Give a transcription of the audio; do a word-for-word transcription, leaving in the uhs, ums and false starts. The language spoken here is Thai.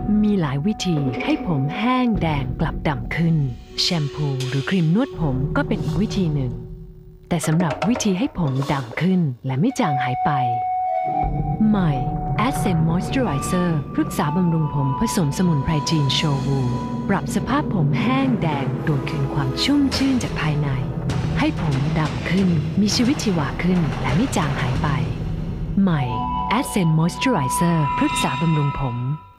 มีหลายวิธีให้ผมแห้งแดงกลับดำขึ้นแชมพูหรือครีมนวดผมก็เป็นอีกวิธีหนึ่งแต่สำหรับวิธีให้ผมดำขึ้นและไม่จางหายไปใหม่ Essence Moisturizer พฤกษาบำรุงผมผสมสมุนไพรจีนโชวูปรับสภาพผมแห้งแดงโดยคืนความชุ่มชื่นจากภายในให้ผมดำขึ้นมีชีวิตชีวาขึ้นและไม่จางหายไปใหม่ Essence Moisturizer พฤกษาบำรุงผม